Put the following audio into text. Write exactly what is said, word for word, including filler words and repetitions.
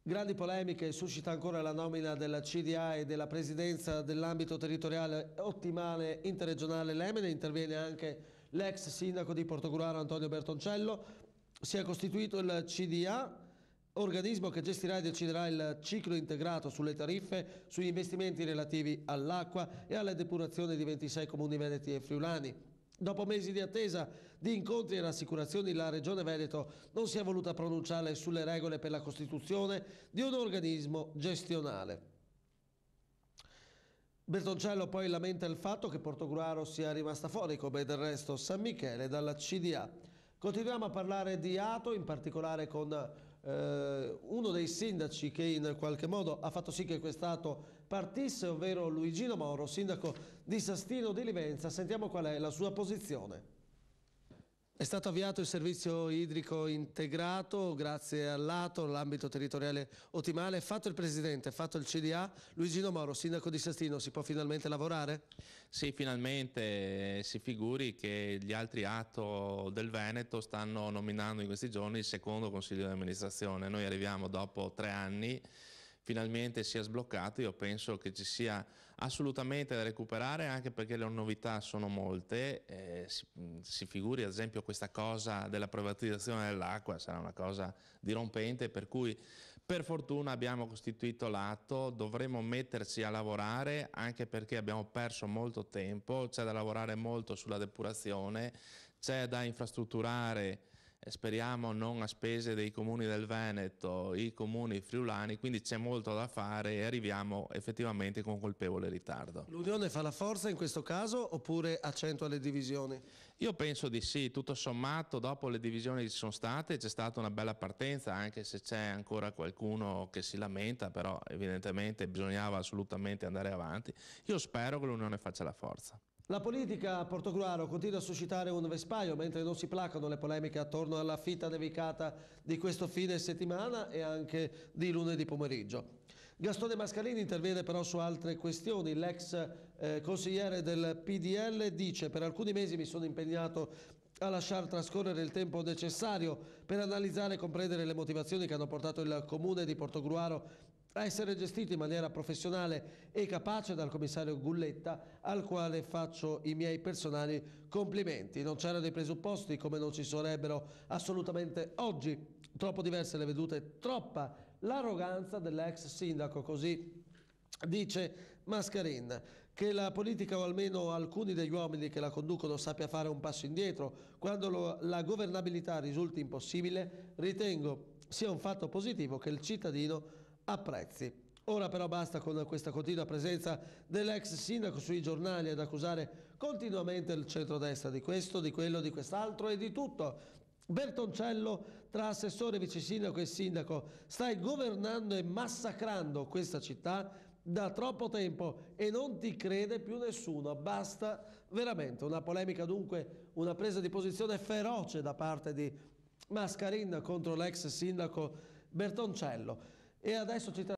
Grandi polemiche suscita ancora la nomina della C D A e della presidenza dell'ambito territoriale ottimale interregionale Lemene. Interviene anche l'ex sindaco di Portogruaro Antonio Bertoncello. Si è costituito il C D A, organismo che gestirà e deciderà il ciclo integrato sulle tariffe, sugli investimenti relativi all'acqua e alla depurazione di ventisei comuni veneti e friulani. Dopo mesi di attesa, di incontri e rassicurazioni, la Regione Veneto non si è voluta pronunciare sulle regole per la costituzione di un organismo gestionale. Bertoncello poi lamenta il fatto che Portogruaro sia rimasta fuori, come del resto San Michele, dalla C D A. Continuiamo a parlare di Ato, in particolare con eh, uno dei sindaci che in qualche modo ha fatto sì che quest'Ato partisse, ovvero Luigino Moro, sindaco di Sastino di Livenza. Sentiamo qual è la sua posizione. È stato avviato il servizio idrico integrato grazie all'Ato, l'ambito territoriale ottimale. Fatto il presidente, fatto il C D A, Luigino Moro, sindaco di Sastino, si può finalmente lavorare? Sì, finalmente. Si figuri che gli altri Ato del Veneto stanno nominando in questi giorni il secondo consiglio di amministrazione. Noi arriviamo dopo tre anni. Finalmente si è sbloccato. Io penso che ci sia assolutamente da recuperare, anche perché le novità sono molte. Eh, si, si figuri ad esempio questa cosa della privatizzazione dell'acqua, sarà una cosa dirompente, per cui per fortuna abbiamo costituito l'Ato, dovremo metterci a lavorare anche perché abbiamo perso molto tempo, c'è da lavorare molto sulla depurazione, c'è da infrastrutturare, speriamo non a spese dei comuni del Veneto, i comuni friulani, quindi c'è molto da fare e arriviamo effettivamente con colpevole ritardo. L'unione fa la forza in questo caso oppure accentua le divisioni? Io penso di sì, tutto sommato dopo le divisioni che ci sono state c'è stata una bella partenza, anche se c'è ancora qualcuno che si lamenta, però evidentemente bisognava assolutamente andare avanti. Io spero che l'unione faccia la forza. La politica a Portogruaro continua a suscitare un vespaio mentre non si placano le polemiche attorno alla fitta nevicata di questo fine settimana e anche di lunedì pomeriggio. Gastone Mascalini interviene però su altre questioni. L'ex eh, consigliere del P D L dice: per alcuni mesi mi sono impegnato a lasciar trascorrere il tempo necessario per analizzare e comprendere le motivazioni che hanno portato il comune di Portogruaro a essere gestito in maniera professionale e capace dal commissario Gulletta, al quale faccio i miei personali complimenti. Non c'erano i presupposti, come non ci sarebbero assolutamente oggi. Troppo diverse le vedute, troppa l'arroganza dell'ex sindaco, così dice Mascarin. Che la politica, o almeno alcuni degli uomini che la conducono, sappia fare un passo indietro quando lo, la governabilità risulti impossibile, ritengo sia un fatto positivo che il cittadino apprezzi. Ora però basta con questa continua presenza dell'ex sindaco sui giornali ad accusare continuamente il centrodestra di questo, di quello, di quest'altro e di tutto. Bertoncello, tra assessore, vice sindaco e sindaco, stai governando e massacrando questa città da troppo tempo e non ti crede più nessuno. Basta veramente. Una polemica, dunque, una presa di posizione feroce da parte di Mascarin contro l'ex sindaco Bertoncello. E adesso ci